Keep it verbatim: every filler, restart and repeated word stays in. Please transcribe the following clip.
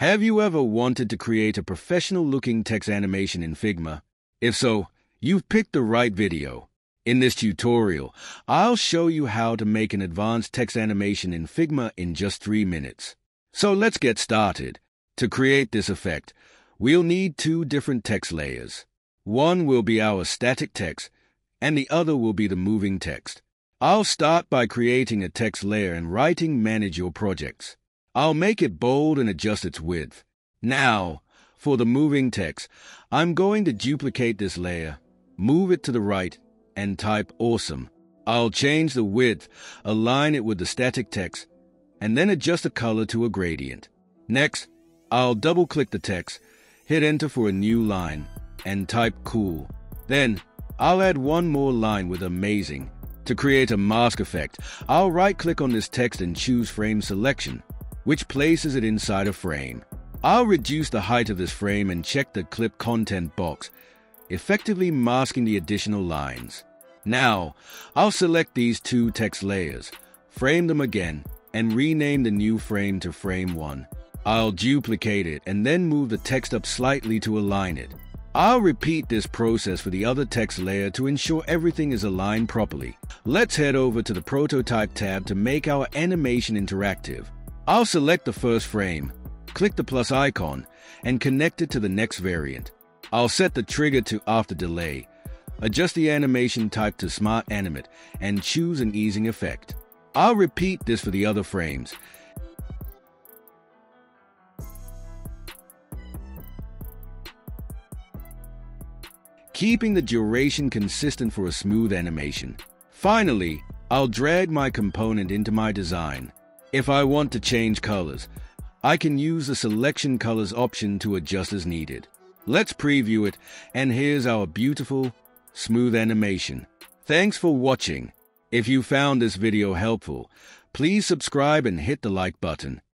Have you ever wanted to create a professional-looking text animation in Figma? If so, you've picked the right video. In this tutorial, I'll show you how to make an advanced text animation in Figma in just three minutes. So let's get started. To create this effect, we'll need two different text layers. One will be our static text, and the other will be the moving text. I'll start by creating a text layer and writing Manage Your Projects. I'll make it bold and adjust its width. Now, for the moving text, I'm going to duplicate this layer, move it to the right, and type Awesome. I'll change the width, align it with the static text, and then adjust the color to a gradient. Next, I'll double-click the text, hit Enter for a new line, and type Cool. Then, I'll add one more line with Amazing. To create a mask effect, I'll right-click on this text and choose Frame Selection, which places it inside a frame. I'll reduce the height of this frame and check the Clip Content box, effectively masking the additional lines. Now, I'll select these two text layers, frame them again, and rename the new frame to Frame one. I'll duplicate it and then move the text up slightly to align it. I'll repeat this process for the other text layer to ensure everything is aligned properly. Let's head over to the Prototype tab to make our animation interactive. I'll select the first frame, click the plus icon, and connect it to the next variant. I'll set the trigger to After Delay, adjust the animation type to Smart Animate, and choose an easing effect. I'll repeat this for the other frames. Keeping the duration consistent for a smooth animation. Finally, I'll drag my component into my design. If I want to change colors, I can use the Selection Colors option to adjust as needed. Let's preview it, and here's our beautiful, smooth animation. Thanks for watching. If you found this video helpful, please subscribe and hit the like button.